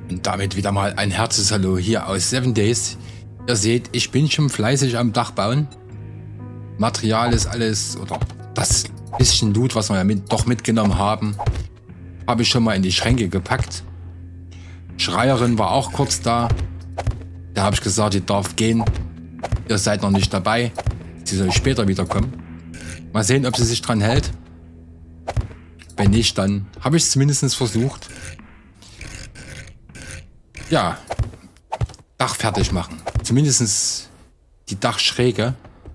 Und damit wieder mal ein herzliches Hallo hier aus 7 Days. Ihr seht, ich bin schon fleißig am Dach bauen. Material ist alles, oder das bisschen Loot, was wir ja doch mitgenommen haben, habe ich schon mal in die Schränke gepackt. Schreierin war auch kurz da. Da habe ich gesagt, ihr darf gehen. Ihr seid noch nicht dabei. Sie soll später wiederkommen. Mal sehen, ob sie sich dran hält. Wenn nicht, dann habe ich es zumindest versucht. Ja, Dach fertig machen. Zumindest die Dachschräge.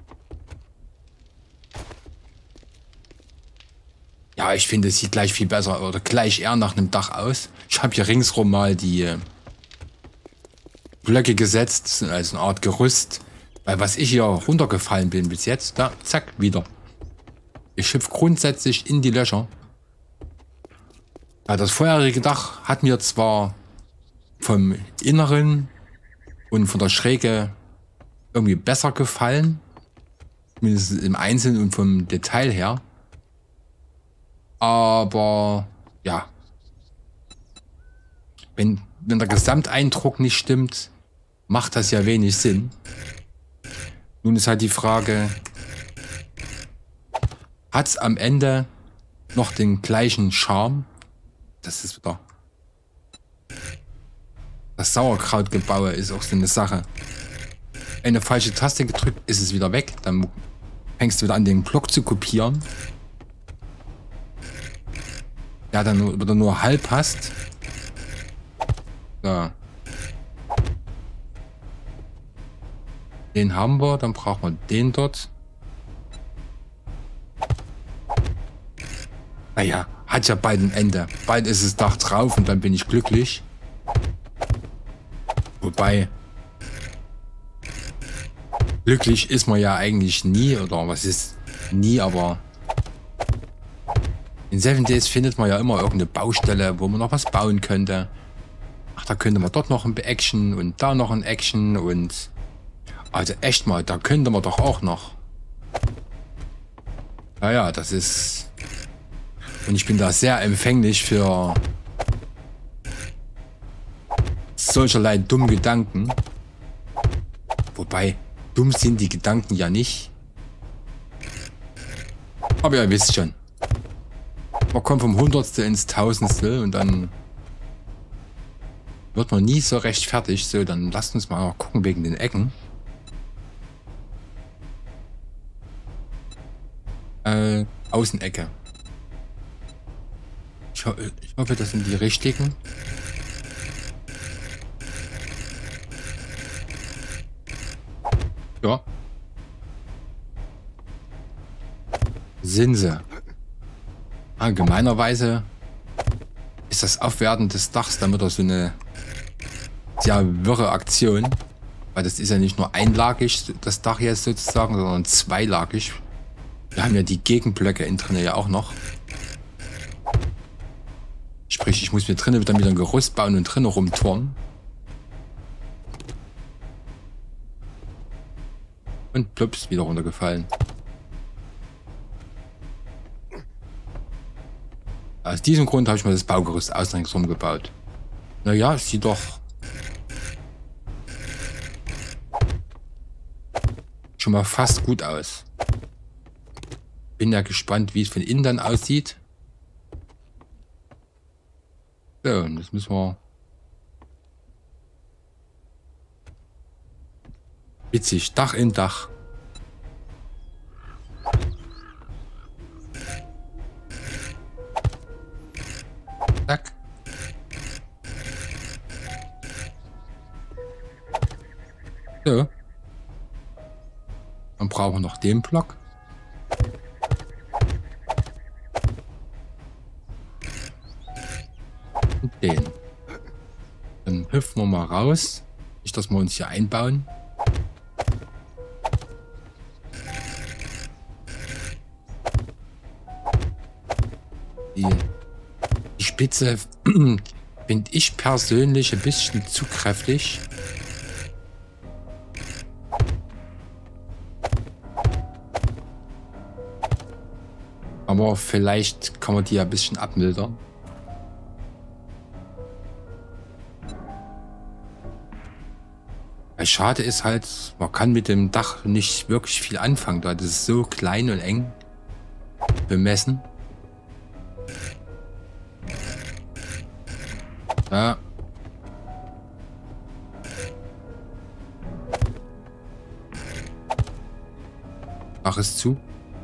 Ja, ich finde, es sieht gleich viel besser oder gleich eher nach einem Dach aus. Ich habe hier ringsrum mal die Blöcke gesetzt, als eine Art Gerüst. Weil was ich hier runtergefallen bin bis jetzt, da, zack, wieder. Ich hüpfe grundsätzlich in die Löcher. Ja, das vorherige Dach hat mir zwar vom Inneren und von der Schräge irgendwie besser gefallen. Zumindest im Einzelnen und vom Detail her. Aber ja, wenn der Gesamteindruck nicht stimmt, macht das ja wenig Sinn. Nun ist halt die Frage, hat es am Ende noch den gleichen Charme? Das ist wieder... Das Sauerkrautgebaue ist auch so eine Sache. Eine falsche Taste gedrückt, ist es wieder weg. Dann fängst du wieder an, den Block zu kopieren. Ja, dann wieder nur halb passt. So. Den haben wir, dann brauchen wir den dort. Naja, hat ja bald ein Ende. Bald ist das Dach drauf und dann bin ich glücklich. Wobei, glücklich ist man ja eigentlich nie, oder was ist nie, aber in 7 Days findet man ja immer irgendeine Baustelle, wo man noch was bauen könnte. Ach, da könnte man dort noch ein Action und da noch ein Action und... Also echt mal, da könnte man doch auch noch. Naja, das ist... Und ich bin da sehr empfänglich für solcherlei dumme Gedanken. Wobei, dumm sind die Gedanken ja nicht. Aber ihr wisst schon. Man kommt vom Hundertstel ins Tausendstel und dann wird man nie so recht fertig. So, dann lasst uns mal gucken wegen den Ecken. Außenecke. Ich hoffe, das sind die richtigen. Ja. Sind sie. Allgemeinerweise ist das Aufwerten des Dachs damit so eine sehr wirre Aktion. Weil das ist ja nicht nur einlagig, das Dach jetzt sozusagen, sondern zweilagig. Wir haben ja die Gegenblöcke innen drin ja auch noch. Sprich, ich muss mir drinnen wieder ein Gerüst bauen und drinnen rumturnen. Und plups, wieder runtergefallen. Aus diesem Grund habe ich mir das Baugerüst außen ringsum gebaut. Naja, es sieht doch schon mal fast gut aus. Bin ja gespannt, wie es von innen dann aussieht. So, und das müssen wir... Witzig, Dach in Dach. Zack. So. Dann brauchen wir noch den Block. Und den. Dann hüpfen wir mal raus. Nicht, dass wir uns hier einbauen. Die Spitze finde ich persönlich ein bisschen zu kräftig. Aber vielleicht kann man die ja ein bisschen abmildern. Schade ist halt, man kann mit dem Dach nicht wirklich viel anfangen, da das ist so klein und eng bemessen. Ja. Dach ist zu.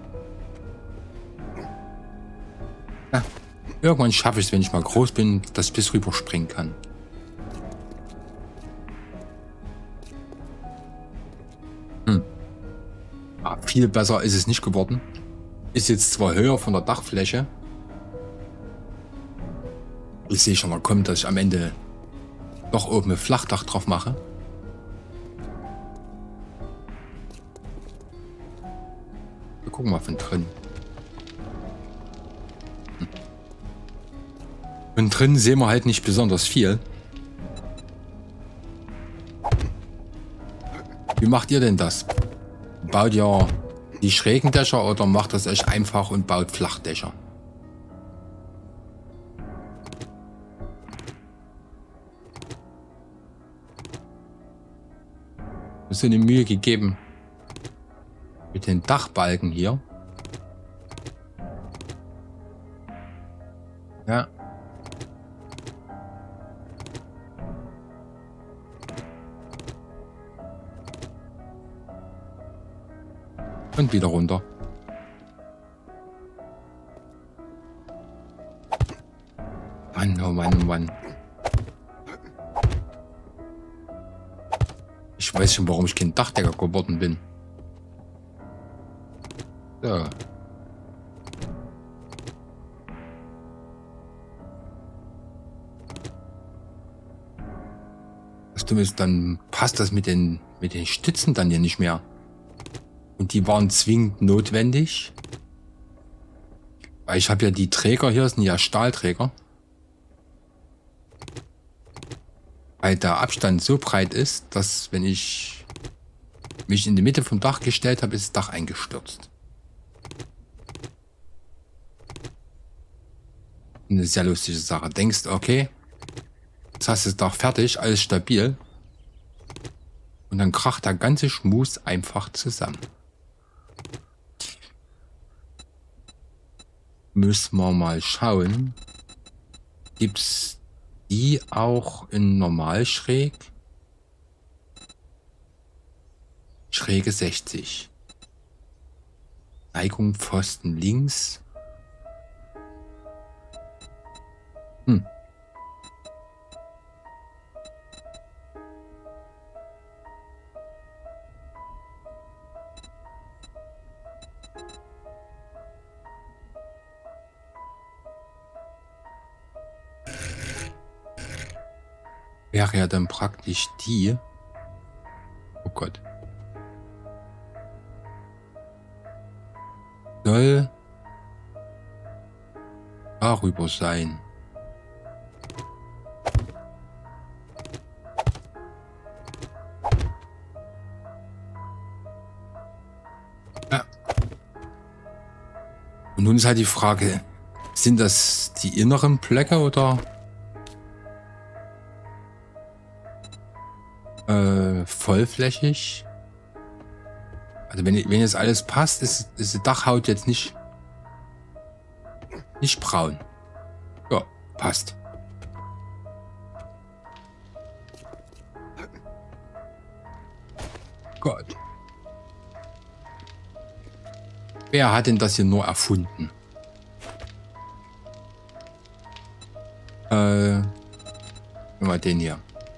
Ja. Irgendwann schaffe ich es, wenn ich mal groß bin, dass ich bis rüber springen kann. Ja, viel besser ist es nicht geworden. Ist jetzt zwar höher von der Dachfläche. Ich sehe schon mal kommen, dass ich am Ende doch oben ein Flachdach drauf mache. Wir gucken mal von drin. Von drin sehen wir halt nicht besonders viel. Wie macht ihr denn das? Baut ihr die schrägen Dächer oder macht das euch einfach und baut Flachdächer? Mir ist eine Mühe gegeben mit den Dachbalken hier. Ja. Und wieder runter. Mann, oh Mann, oh Mann. Ich weiß schon, warum ich kein Dachdecker geworden bin. So. Das Dumme ist, dann passt das mit den Stützen dann ja nicht mehr. Und die waren zwingend notwendig. Weil ich habe ja die Träger hier, sind ja Stahlträger. Weil der Abstand so breit ist, dass wenn ich mich in die Mitte vom Dach gestellt habe, ist das Dach eingestürzt. Eine sehr lustige Sache. Denkst, okay, jetzt hast du das Dach fertig, alles stabil. Und dann kracht der ganze Schmus einfach zusammen. Müssen wir mal schauen. Gibt's die auch in normal schräg? Schräge 60. Neigung Pfosten links. Wäre ja dann praktisch die. Oh Gott. Soll darüber sein. Ja. Und nun ist halt die Frage, sind das die inneren Blöcke oder vollflächig? Also wenn jetzt alles passt, ist die Dachhaut jetzt nicht braun. Ja, passt. Gott. Wer hat denn das hier nur erfunden? Mal den hier.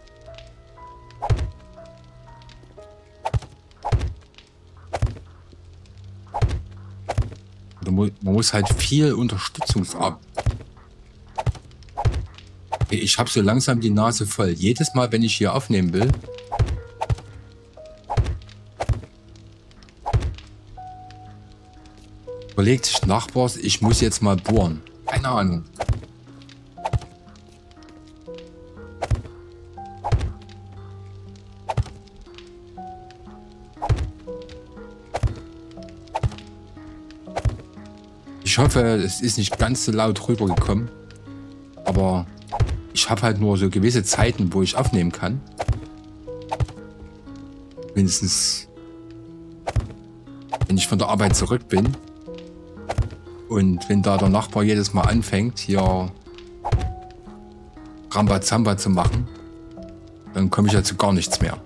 Man muss halt viel Unterstützungsarbeit. Ich habe so langsam die Nase voll. Jedes Mal, wenn ich hier aufnehmen will, überlegt sich Nachbars, ich muss jetzt mal bohren. Keine Ahnung. Ich hoffe, es ist nicht ganz so laut rübergekommen. Aber ich habe halt nur so gewisse Zeiten, wo ich aufnehmen kann. Mindestens, wenn ich von der Arbeit zurück bin und wenn da der Nachbar jedes Mal anfängt, hier Rambazamba zu machen, dann komme ich ja zu gar nichts mehr.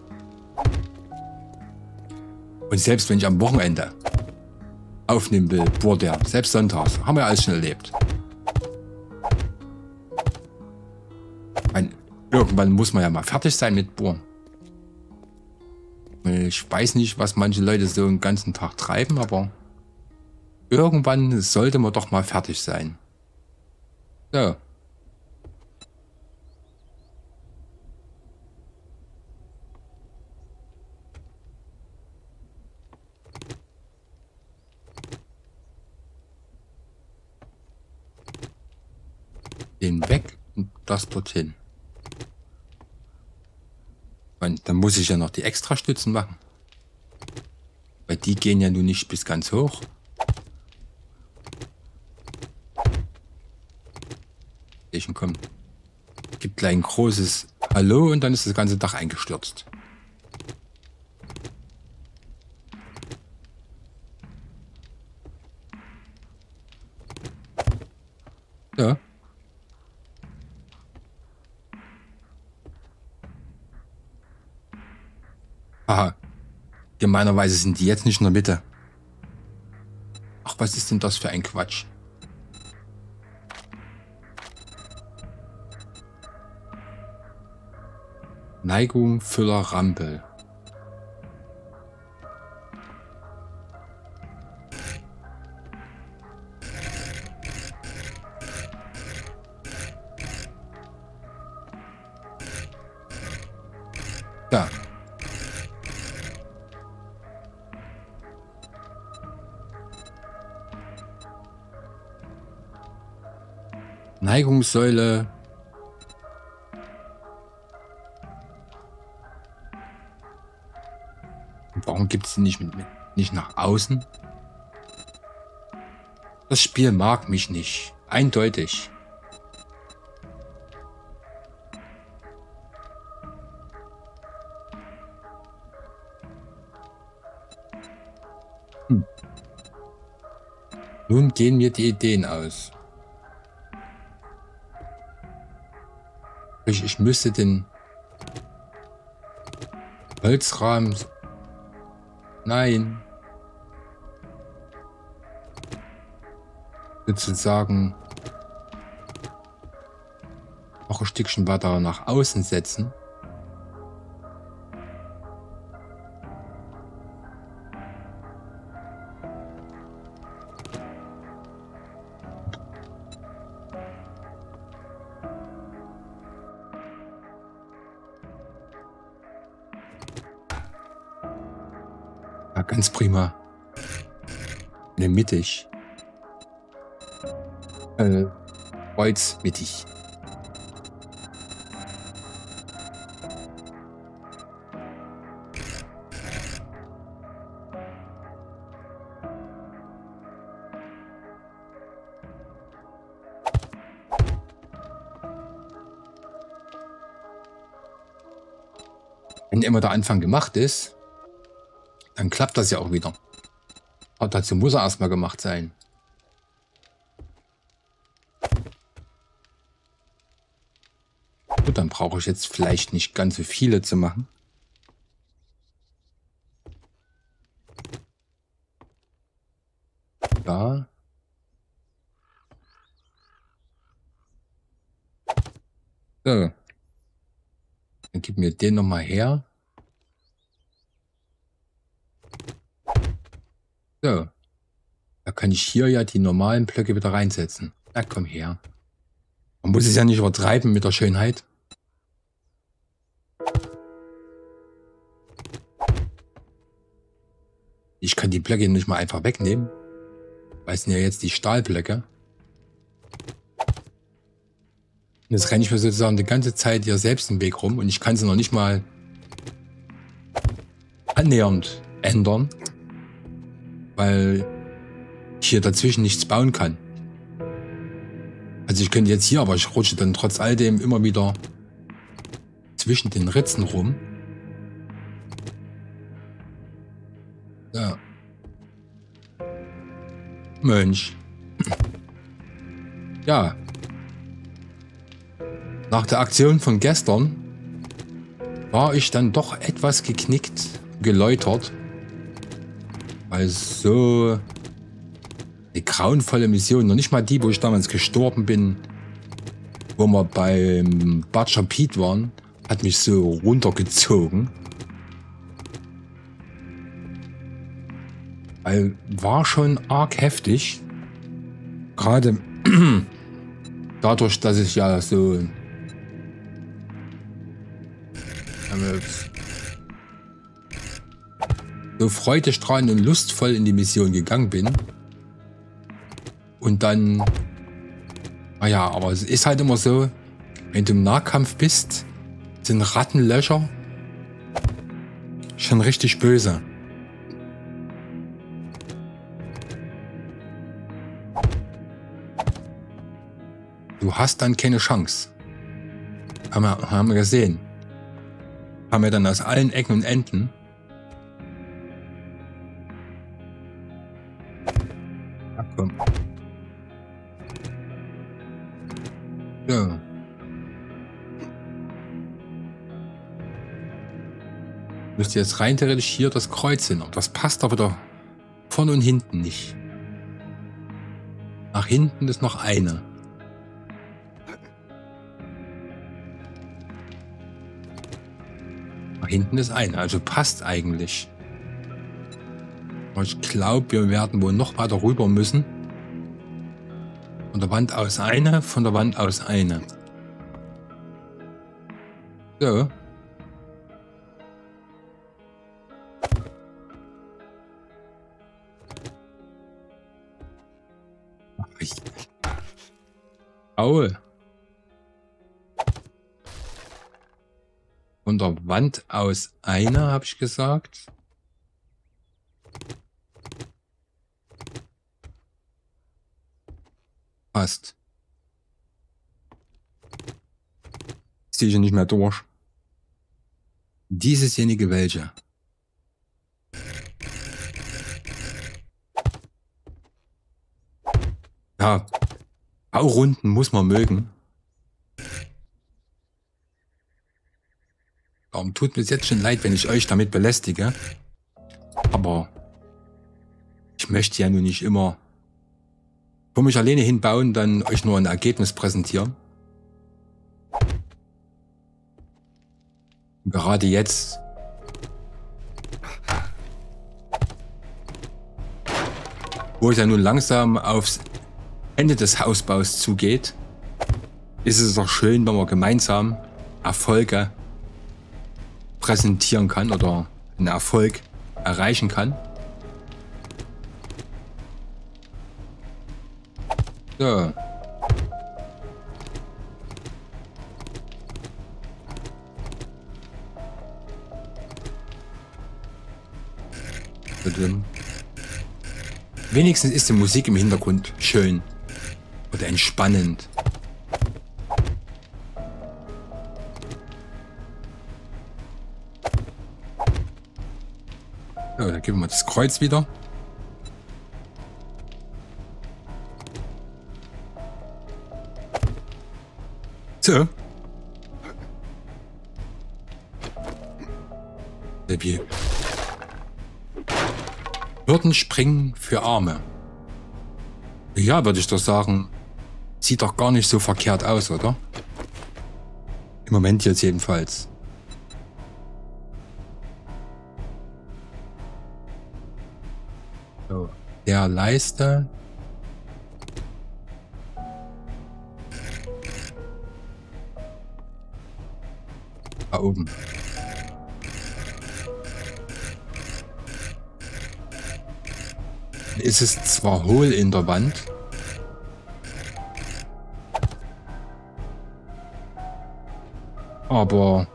Und selbst wenn ich am Wochenende aufnehmen will, bohrt der, selbst sonntags, haben wir alles schon erlebt. Irgendwann muss man ja mal fertig sein mit Bohren. Ich weiß nicht, was manche Leute so den ganzen Tag treiben, aber irgendwann sollte man doch mal fertig sein. So. Den weg und das dorthin. Und dann muss ich ja noch die Extrastützen machen. Weil die gehen ja nun nicht bis ganz hoch. Ich komm. Gibt gleich ein großes Hallo und dann ist das ganze Dach eingestürzt. Ja. Aha. Gemeinerweise sind die jetzt nicht in der Mitte. Ach, was ist denn das für ein Quatsch? Neigung, Füller, Rampel. Da. Neigungssäule. Warum gibt es die nicht nach außen? Das Spiel mag mich nicht. Eindeutig. Nun gehen mir die Ideen aus. Ich müsste den Holzrahmen... Nein. Sozusagen noch ein Stückchen weiter nach außen setzen. Ja, ganz prima. Ne, mittig. Kreuz mittig. Wenn immer der Anfang gemacht ist, dann klappt das ja auch wieder. Aber dazu muss er erstmal gemacht sein. Gut, dann brauche ich jetzt vielleicht nicht ganz so viele zu machen. Da. So. Dann gib mir den nochmal her. So. Da kann ich hier ja die normalen Blöcke wieder reinsetzen. Na komm her. Man muss es ja nicht übertreiben mit der Schönheit. Ich kann die Blöcke nicht mal einfach wegnehmen. Weil es sind ja jetzt die Stahlblöcke. Und jetzt renne ich mir sozusagen die ganze Zeit hier selbst den Weg rum und ich kann sie noch nicht mal annähernd ändern. Weil ich hier dazwischen nichts bauen kann. Also ich könnte jetzt hier, aber ich rutsche dann trotz all dem immer wieder zwischen den Ritzen rum. Ja. Mensch. Ja. Nach der Aktion von gestern war ich dann doch etwas geknickt, geläutert. Weil so eine grauenvolle Mission, noch nicht mal die, wo ich damals gestorben bin, wo wir beim Butcher Pete waren, hat mich so runtergezogen. Weil war schon arg heftig. Gerade dadurch, dass ich ja so freudestrahlend und lustvoll in die Mission gegangen bin. Und dann, naja, aber es ist halt immer so, wenn du im Nahkampf bist, sind Rattenlöcher schon richtig böse. Du hast dann keine Chance. Haben wir gesehen. Haben wir dann aus allen Ecken und Enden. Ach komm. So. Müsste jetzt rein theoretisch hier das Kreuz hin. Aber das passt aber wieder vorne und hinten nicht. Nach hinten ist noch eine. Nach hinten ist eine, also passt eigentlich. Aber ich glaube, wir werden wohl noch weiter rüber müssen. Von der Wand aus eine, von der Wand aus eine. So. Aue. Von der Wand aus eine, habe ich gesagt. Passt. Sehe ich nicht mehr durch. Diesesjenige welche? Ja, Baurunden muss man mögen. Darum tut mir jetzt schon leid, wenn ich euch damit belästige. Aber ich möchte ja nun nicht immer vor mich alleine hinbauen, dann euch nur ein Ergebnis präsentieren. Und gerade jetzt, wo es ja nun langsam aufs Ende des Hausbaus zugeht, ist es doch schön, wenn man gemeinsam Erfolge präsentieren kann oder einen Erfolg erreichen kann. So. Wenigstens ist die Musik im Hintergrund schön oder entspannend. So, dann geben wir das Kreuz wieder. So. Wir würden springen für Arme. Ja, würde ich doch sagen, sieht doch gar nicht so verkehrt aus, oder? Im Moment jetzt jedenfalls. So, der Leiste. Da oben. Ist es zwar hohl in der Wand, aber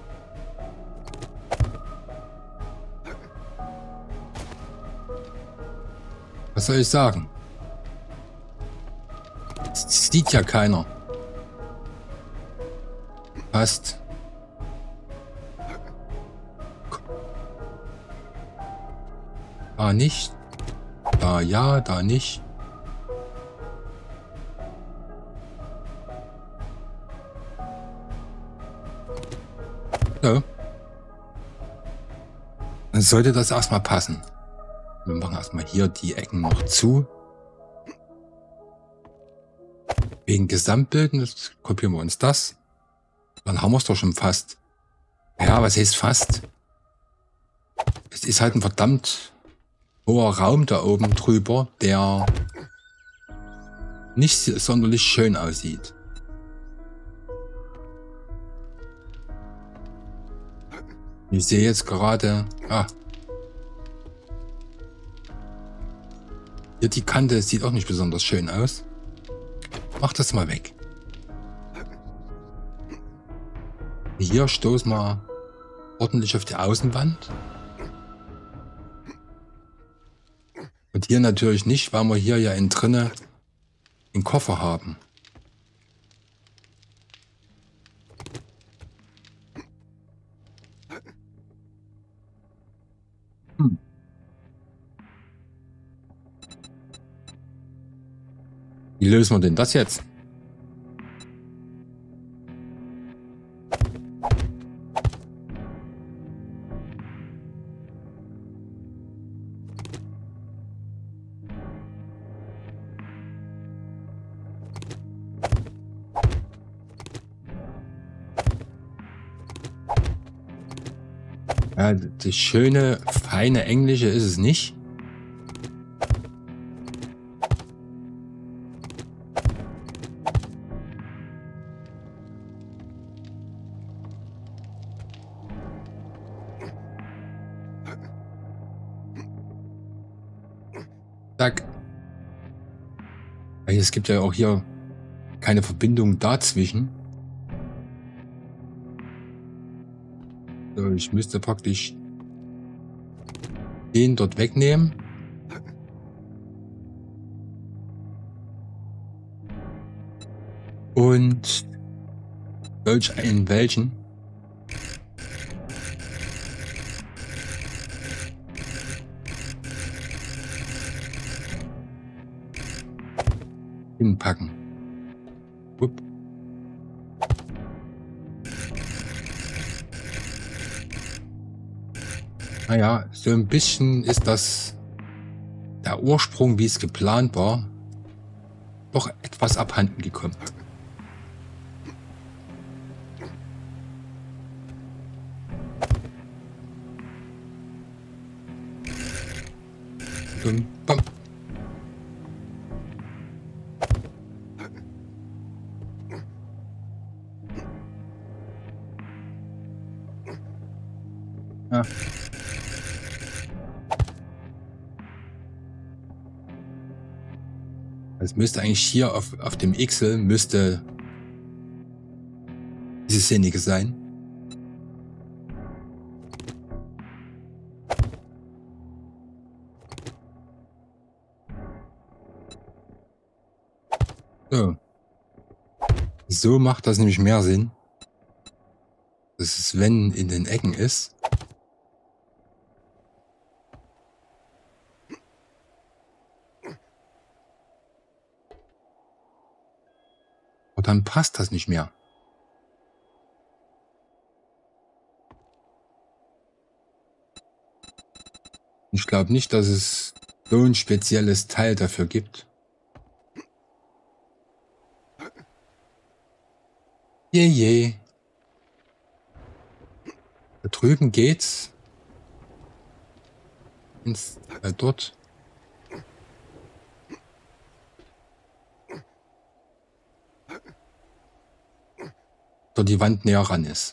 was soll ich sagen? Das sieht ja keiner. Passt. Da nicht. Da ja, da nicht. So. Dann sollte das erstmal passen. Wir machen erstmal hier die Ecken noch zu. Wegen Gesamtbilden, jetzt kopieren wir uns das. Dann haben wir es doch schon fast. Ja, was heißt fast? Es ist halt ein verdammt hoher Raum da oben drüber, der nicht sonderlich schön aussieht. Ich sehe jetzt gerade, hier die Kante sieht auch nicht besonders schön aus. Mach das mal weg. Hier stoßen wir ordentlich auf die Außenwand. Und hier natürlich nicht, weil wir hier ja innen drinne den Koffer haben. Wie lösen wir denn das jetzt? Ja, das schöne, feine Englische ist es nicht. Zack. Weil es gibt ja auch hier keine Verbindung dazwischen. So, ich müsste praktisch den dort wegnehmen. Und solch einen welchen. Hinpacken. Upp. Naja, so ein bisschen ist das der Ursprung, wie es geplant war, doch etwas abhanden gekommen. Bam. Ja. Es müsste eigentlich hier auf dem Xel müsste diese Szene sein. So. So macht das nämlich mehr Sinn. Dass es wenn in den Ecken ist. Aber dann passt das nicht mehr. Ich glaube nicht, dass es so ein spezielles Teil dafür gibt. Je. Da drüben geht's. Dort. Dort die Wand näher ran ist.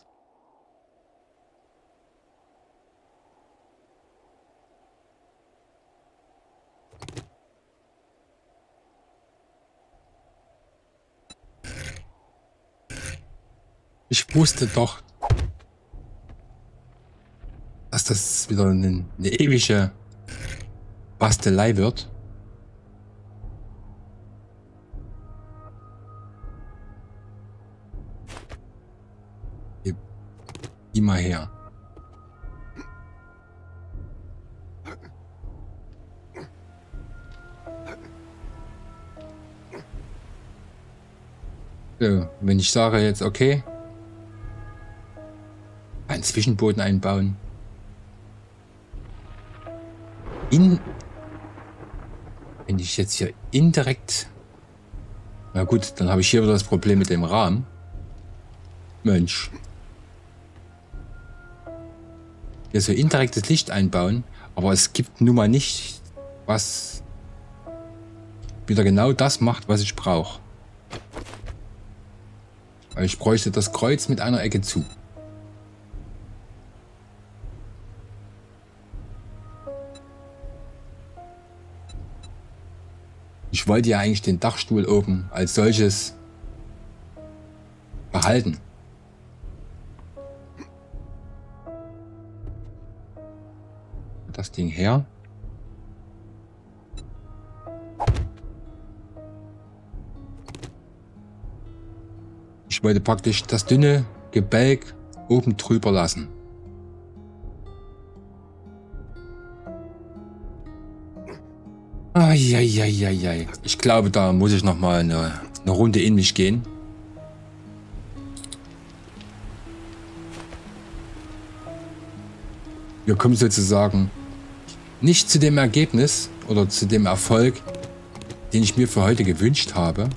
Ich wusste doch, dass das wieder eine ewige Bastelei wird. Geh mal her. So, wenn ich sage jetzt, okay, einen Zwischenboden einbauen. Wenn ich jetzt hier indirekt... Na gut, dann habe ich hier wieder das Problem mit dem Rahmen. Mensch. Hier so indirektes Licht einbauen, aber es gibt nun mal nicht, was wieder genau das macht, was ich brauche. Weil ich bräuchte das Kreuz mit einer Ecke zu. Ich wollte ja eigentlich den Dachstuhl oben als solches behalten. Das Ding her. Ich wollte praktisch das dünne Gebälk oben drüber lassen. Eieieiei. Ich glaube, da muss ich noch mal eine Runde in mich gehen. Wir kommen sozusagen nicht zu dem Ergebnis oder zu dem Erfolg, den ich mir für heute gewünscht habe.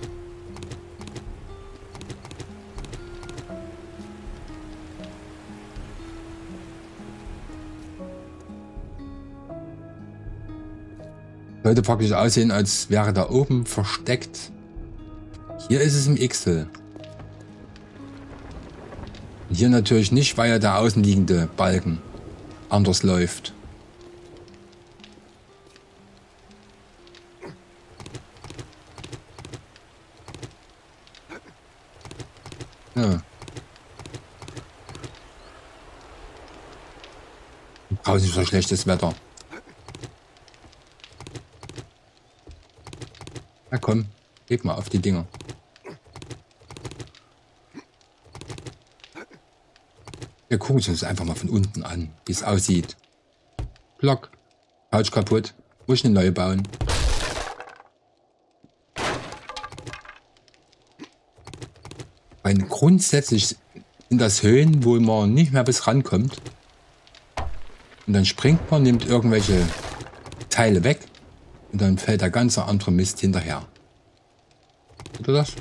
Sollte praktisch aussehen, als wäre da oben versteckt. Hier ist es im Xel. Hier natürlich nicht, weil ja der außenliegende Balken anders läuft. Ja. Draußen ist so schlechtes Wetter. Na komm, heb mal auf die Dinger. Wir gucken uns das einfach mal von unten an, wie es aussieht. Block, Couch kaputt, muss ich eine neue bauen. Weil grundsätzlich sind das Höhen, wo man nicht mehr bis rankommt. Und dann springt man, nimmt irgendwelche Teile weg und dann fällt der ganze andere Mist hinterher. Oder das?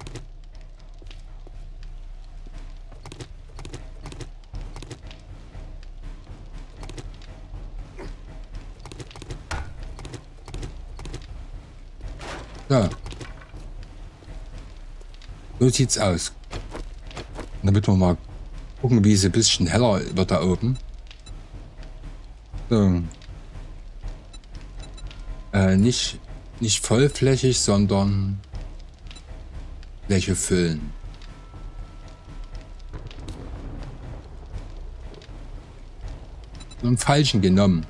Ja. So sieht's aus. Und damit wir mal gucken, wie es ein bisschen heller wird da oben. So. Nicht vollflächig, sondern Fläche füllen. So einen falschen genommen.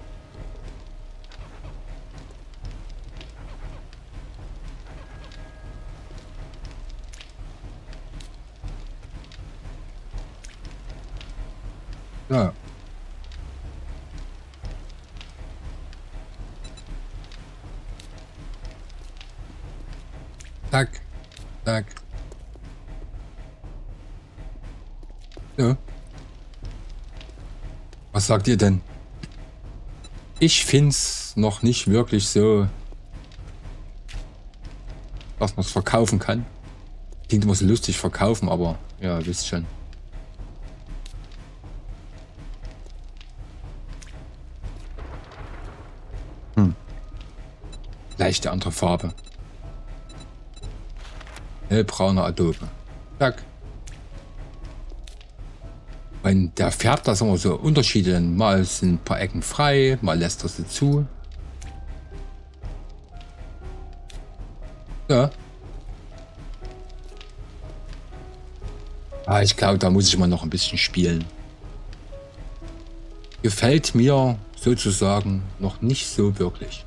Ja. Zack, zack. Ja. Was sagt ihr denn? Ich find's noch nicht wirklich so, dass man es verkaufen kann. Klingt immer so lustig verkaufen, aber ja, wisst schon. Leichte andere Farbe. Hellbrauner Adobe. Zack. Weil der färbt das immer so Unterschiede. Mal sind ein paar Ecken frei, mal lässt er sie zu. Ja. Ah, ich glaube, da muss ich mal noch ein bisschen spielen. Gefällt mir sozusagen noch nicht so wirklich.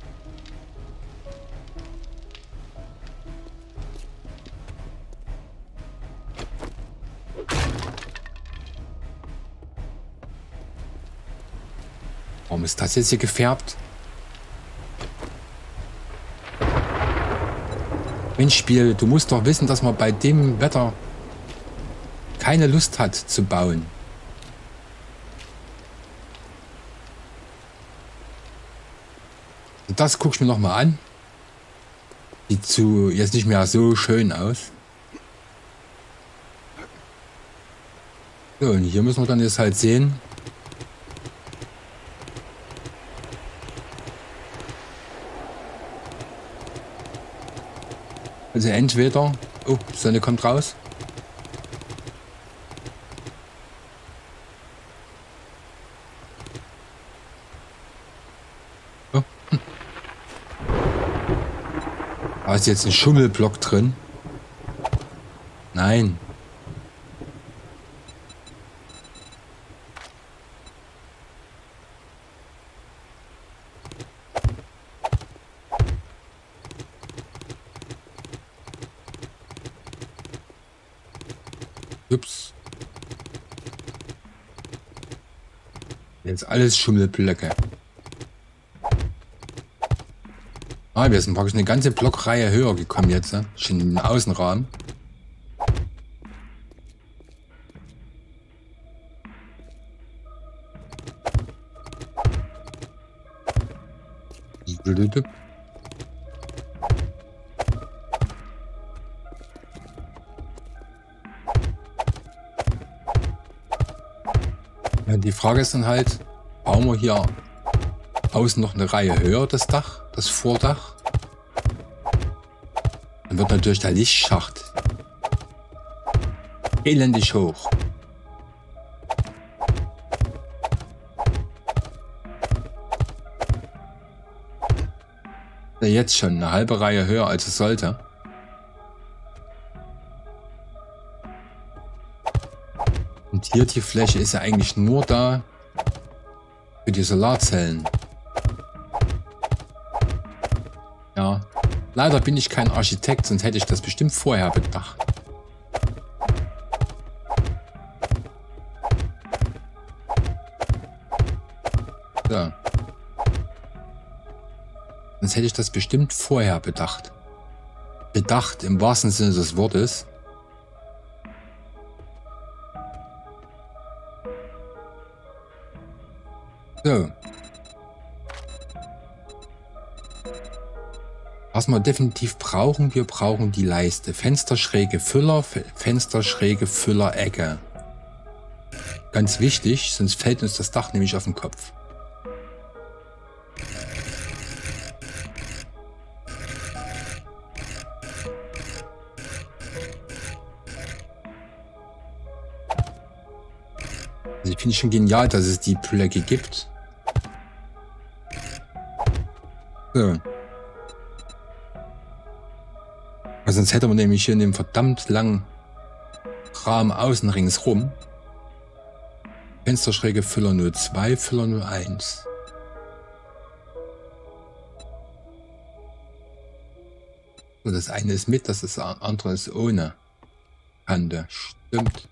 Warum ist das jetzt hier gefärbt? Mensch, Spiel, du musst doch wissen, dass man bei dem Wetter keine Lust hat zu bauen. Und das guck ich mir noch mal an. Sieht jetzt nicht mehr so schön aus. So, und hier müssen wir dann jetzt halt sehen. Also entweder... Oh, die Sonne kommt raus. Oh. Da ist jetzt ein Schummelblock drin. Nein. Ups. Jetzt alles Schummelblöcke. Ah, wir sind praktisch eine ganze Blockreihe höher gekommen jetzt. Ne? Schon im Außenrahmen. Ja, die Frage ist dann halt, bauen wir hier außen noch eine Reihe höher, das Dach, das Vordach? Dann wird natürlich der Lichtschacht elendig hoch. Ja, jetzt schon eine halbe Reihe höher, als es sollte. Und hier die Fläche ist ja eigentlich nur da für die Solarzellen. Ja, leider bin ich kein Architekt, sonst hätte ich das bestimmt vorher bedacht. So. Sonst hätte ich das bestimmt vorher bedacht. Bedacht im wahrsten Sinne des Wortes. So. Was wir definitiv brauchen, wir brauchen die Leiste. Fensterschräge Füller, Fensterschräge Füllerecke. Ganz wichtig, sonst fällt uns das Dach nämlich auf den Kopf. Also ich finde es schon genial, dass es die Blöcke gibt. So. Also sonst hätte man nämlich hier in dem verdammt langen Rahmen außen ringsrum Fensterschräge Füller 02, Füller 01. So, das eine ist mit, das andere ist ohne Kante. Stimmt.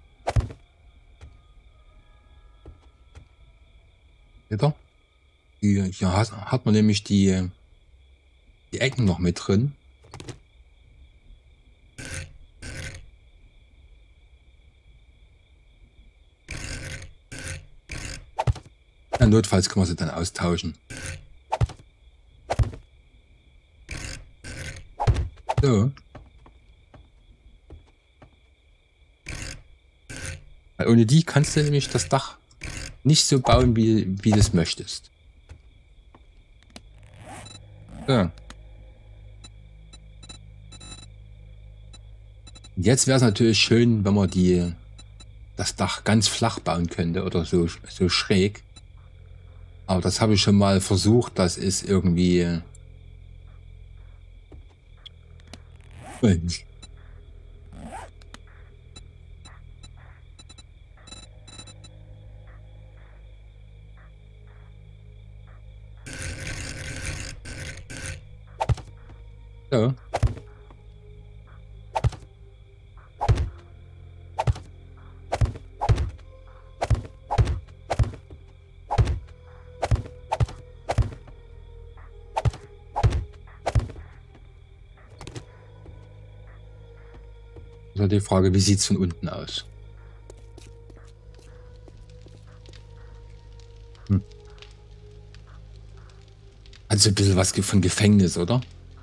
Hier hat man nämlich die Ecken noch mit drin. Ja, notfalls kann man sie dann austauschen. So. Weil ohne die kannst du nämlich das Dach nicht so bauen, wie du es möchtest. So. Jetzt wäre es natürlich schön, wenn man das Dach ganz flach bauen könnte oder so schräg. Aber das habe ich schon mal versucht, das ist irgendwie... So. Also die Frage, wie sieht es von unten aus? Also ein bisschen was von Gefängnis, oder?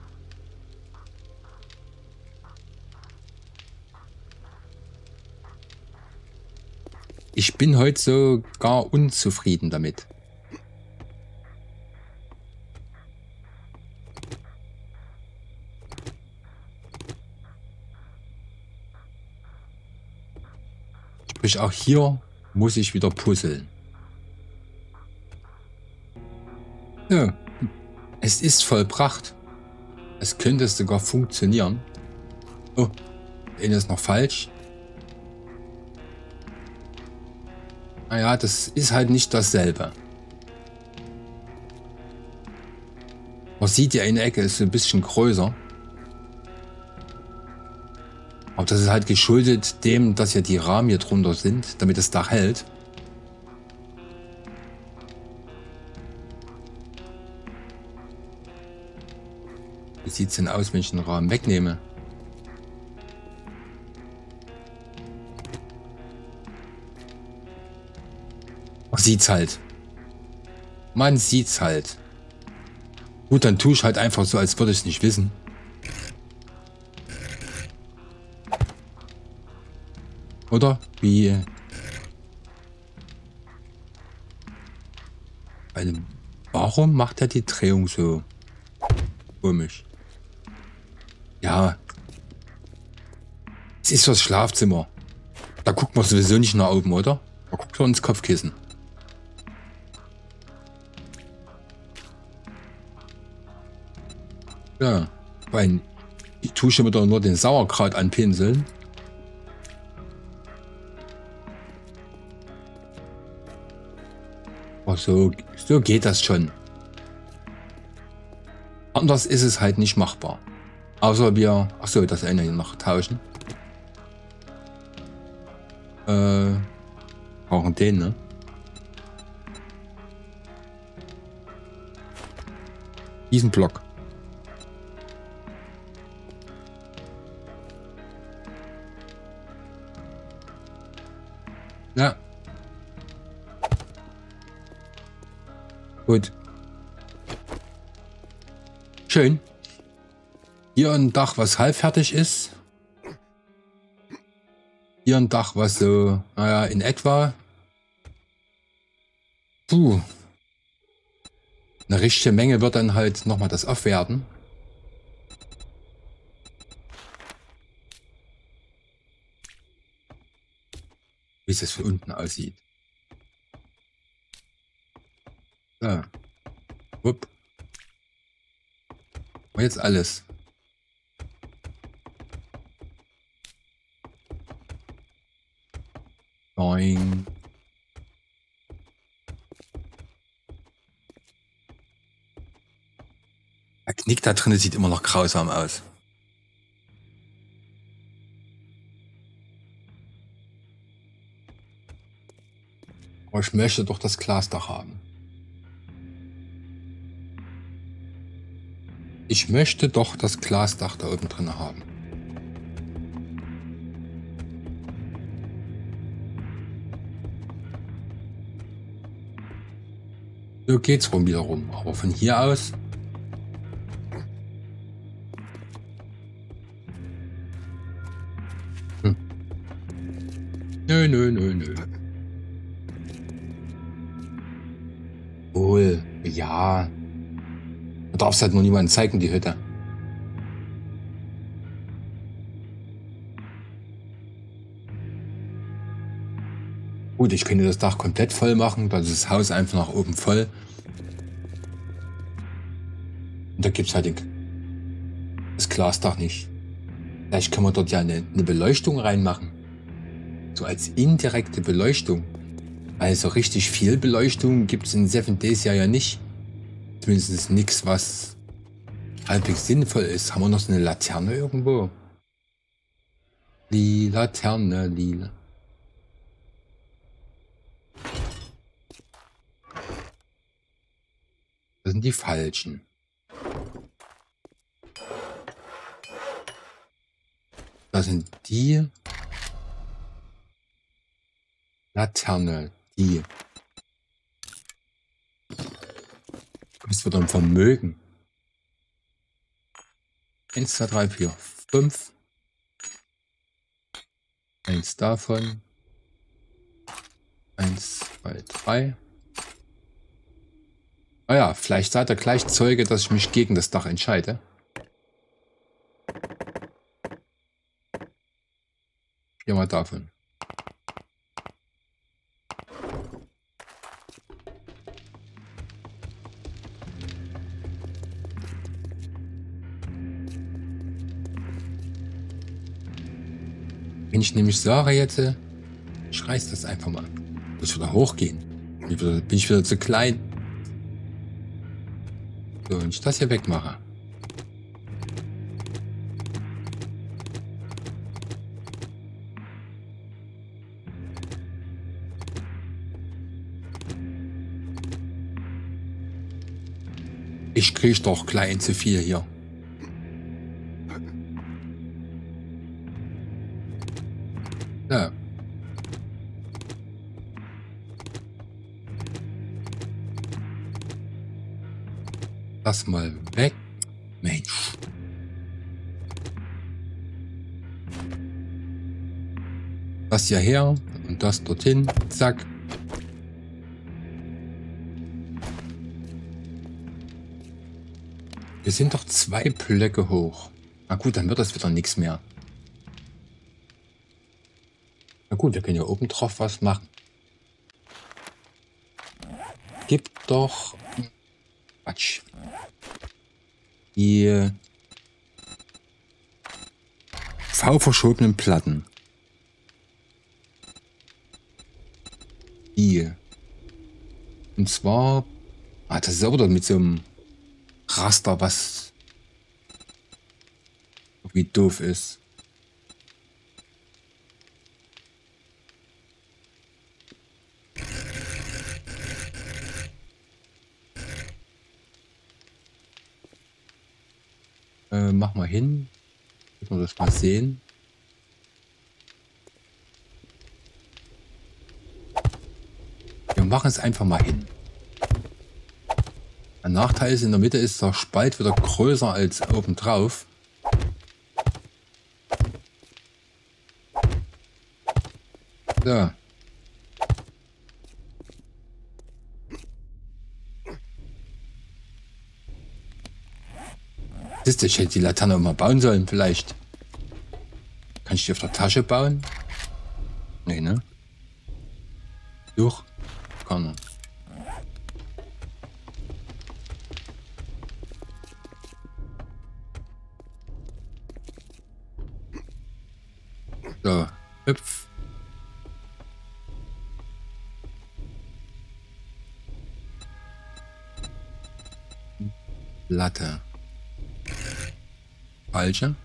Ich bin heute sogar unzufrieden damit. Sprich, auch hier muss ich wieder puzzeln. Ja, es ist vollbracht. Es könnte sogar funktionieren. Oh, der eine ist noch falsch. Naja, das ist halt nicht dasselbe. Man sieht, die eine Ecke ist ein bisschen größer. Aber das ist halt geschuldet dem, dass ja die Rahmen hier drunter sind, damit das Dach hält. Wie sieht es denn aus, wenn ich den Rahmen wegnehme? Man sieht's halt. Man sieht's halt. Gut, dann tue ich halt einfach so, als würde ich es nicht wissen. Oder? Wie? Weil, warum macht er die Drehung so komisch? Ja. Es ist das Schlafzimmer. Da guckt man sowieso nicht nach oben, oder? Da guckt man ins Kopfkissen. Ja, weil ich tue schon wieder nur den Sauerkraut anpinseln. Aber so geht das schon. Anders ist es halt nicht machbar. Außer wir, achso, das eine hier noch tauschen. Brauchen den, ne? Diesen Block. Ja. Gut. Schön. Hier ein Dach, was halb fertig ist. Hier ein Dach, was so, naja, in etwa. Puh. Eine richtige Menge wird dann halt nochmal das aufwerten. Wie es von unten aussieht. So. Wupp. Und jetzt alles. Boing. Der Knick da drin sieht immer noch grausam aus. Aber ich möchte doch das Glasdach haben. Ich möchte doch das Glasdach da oben drin haben. So geht's rum wiederum. Aber von hier aus. Nö, nö, nö, nö. Wohl, ja. Du darfst halt nur niemanden zeigen, die Hütte. Gut, ich könnte das Dach komplett voll machen, dann ist das Haus einfach nach oben voll. Und da gibt es halt das Glasdach nicht. Vielleicht kann man dort ja eine Beleuchtung reinmachen. So als indirekte Beleuchtung. Also richtig viel Beleuchtung gibt es in 7 Days ja nicht. Zumindest nichts, was halbwegs sinnvoll ist. Haben wir noch so eine Laterne irgendwo? Die Laterne, lila. Das sind die falschen. Das sind die Laterne. Die. Kostet wieder ein Vermögen. 1, 2, 3, 4, 5. Eins davon. 1, 2, 3. Ah ja, vielleicht seid ihr gleich Zeuge, dass ich mich gegen das Dach entscheide. Viermal davon. Wenn ich nämlich sage jetzt, ich reiß das einfach mal. Muss ich wieder hochgehen. Bin ich wieder zu klein. So, wenn ich das hier wegmache. Ich kriege doch klein zu viel hier. Ja. Das mal weg. Mensch. Das hier her und das dorthin. Zack. Wir sind doch 2 Blöcke hoch. Na gut, dann wird das wieder nichts mehr. Na gut, wir können ja oben drauf was machen. Gibt doch... Quatsch. Die V-verschobenen Platten. Die. Und zwar... Ah, das ist aber doch mit so einem Raster, was irgendwie doof ist. Mach mal hin. Können wir das mal sehen. Wir machen es einfach mal hin. Der Nachteil ist, in der Mitte ist der Spalt wieder größer als oben drauf. So. Siehst du, ich hätte die Laterne mal bauen sollen, vielleicht. Kann ich die auf der Tasche bauen? Nee, ne? Durch? Kann er. So, hüpf. Latte. Falsche.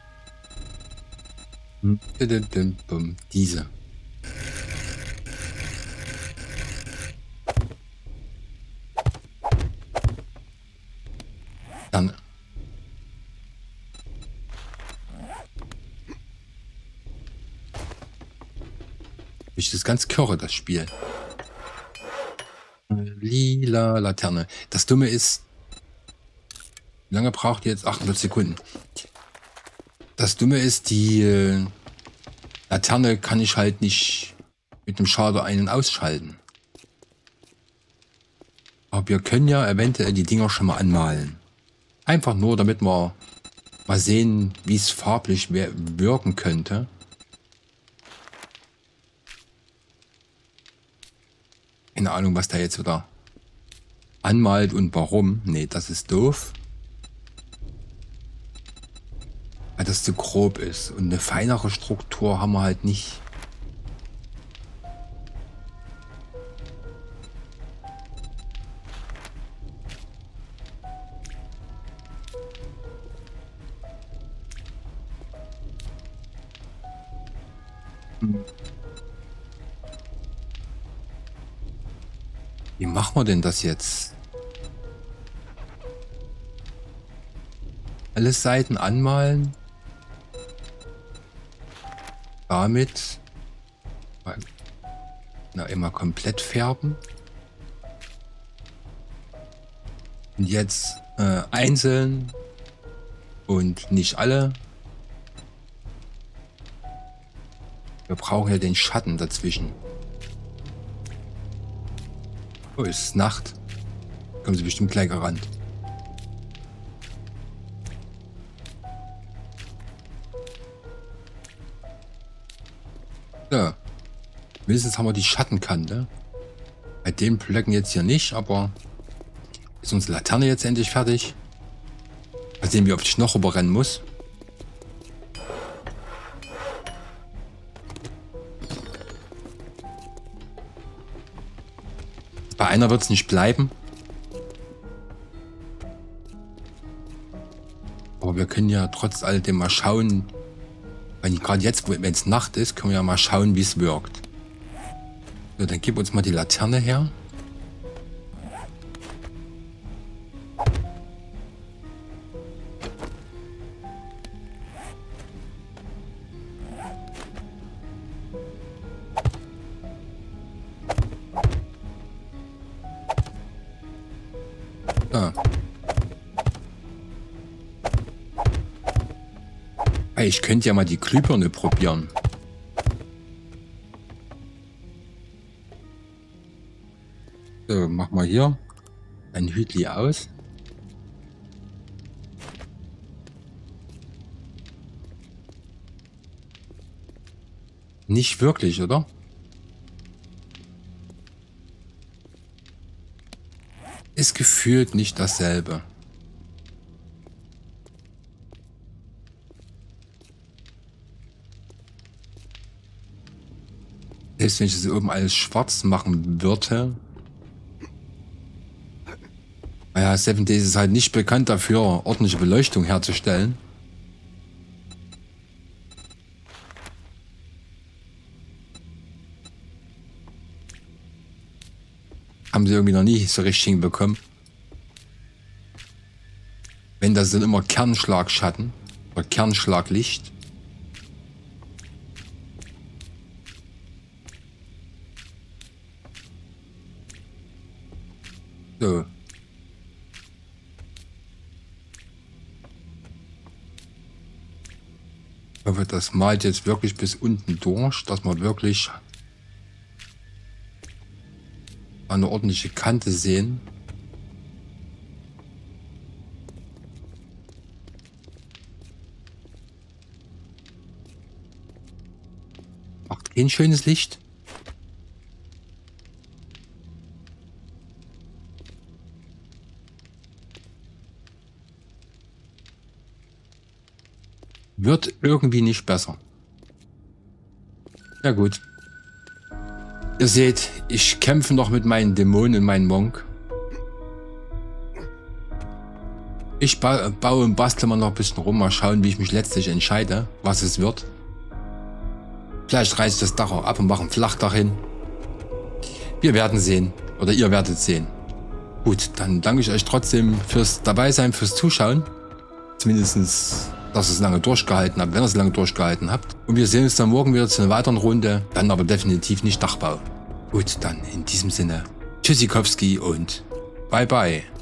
Diese. Dann. Ich das ganz körre, das Spiel. Lila Laterne. Das Dumme ist, wie lange braucht ihr jetzt? 48 Sekunden. Das Dumme ist, die Laterne kann ich halt nicht mit dem Schalter ein- und ausschalten. Aber wir können ja eventuell die Dinger schon mal anmalen. Einfach nur, damit wir mal sehen, wie es farblich wirken könnte. Keine Ahnung, was da jetzt wieder anmalt und warum. Nee, das ist doof. Weil das zu grob ist. Und eine feinere Struktur haben wir halt nicht. Wie machen wir denn das jetzt? Alle Seiten anmalen. damit immer komplett färben. Und jetzt einzeln und nicht alle. Wir brauchen ja den Schatten dazwischen. Oh, es ist Nacht. Kommen sie bestimmt gleich gerannt. So. Mindestens haben wir die Schattenkante. Bei den Blöcken jetzt hier nicht, aber ist unsere Laterne jetzt endlich fertig. Mal sehen, wie oft ich noch rüberrennen muss. Bei einer wird es nicht bleiben. Aber wir können ja trotz alledem mal schauen, wenn gerade jetzt, wenn es Nacht ist, können wir ja mal schauen, wie es wirkt. So, dann gib uns mal die Laterne her. So. Ich könnte ja mal die Glühbirne probieren. So, mach mal hier ein Hütli aus. Nicht wirklich, oder? Ist gefühlt nicht dasselbe. Selbst wenn ich das oben alles schwarz machen würde. Naja, 7 Days ist halt nicht bekannt dafür, ordentliche Beleuchtung herzustellen. Haben sie irgendwie noch nie so richtig hinbekommen. Wenn, das sind immer Kernschlagschatten oder Kernschlaglicht. So. Ich hoffe, das malt jetzt wirklich bis unten durch, dass man wirklich eine ordentliche Kante sehen. Macht kein schönes Licht. Wird irgendwie nicht besser. Ja gut. Ihr seht, ich kämpfe noch mit meinen Dämonen und meinem Monk. Ich baue und bastle mal noch ein bisschen rum. Mal schauen, wie ich mich letztlich entscheide, was es wird. Vielleicht reiße ich das Dach auch ab und mache ein Flachdach hin. Wir werden sehen. Oder ihr werdet sehen. Gut, dann danke ich euch trotzdem fürs Dabeisein, fürs Zuschauen. Zumindestens, dass ihr es lange durchgehalten habt, wenn ihr es lange durchgehalten habt. Und wir sehen uns dann morgen wieder zu einer weiteren Runde. Dann aber definitiv nicht Dachbau. Gut, dann in diesem Sinne. Tschüssikowski und bye bye.